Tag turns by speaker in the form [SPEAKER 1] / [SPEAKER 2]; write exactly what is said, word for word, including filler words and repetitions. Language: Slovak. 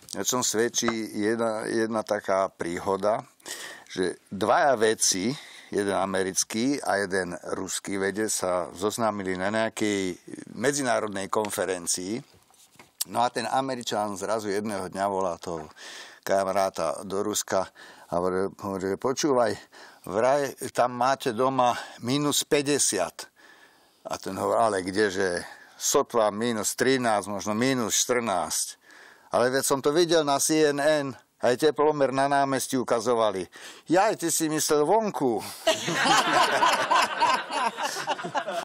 [SPEAKER 1] o čom svedčí jedna, jedna taká príhoda, že dvaja vedci, jeden americký a jeden ruský vedec sa zoznámili na nejakej medzinárodnej konferencii. No a ten Američan zrazu jedného dňa volá toho kamaráta do Ruska a hovorí, hovorí počúvaj, vraj tam máte doma mínus päťdesiat. A ten hovorí, ale kdeže, sotva mínus trinásť, možno mínus štrnásť. Ale veď som to videl na C N N, aj teplomer na námestí ukazovali. Jaj, ty si myslel vonku.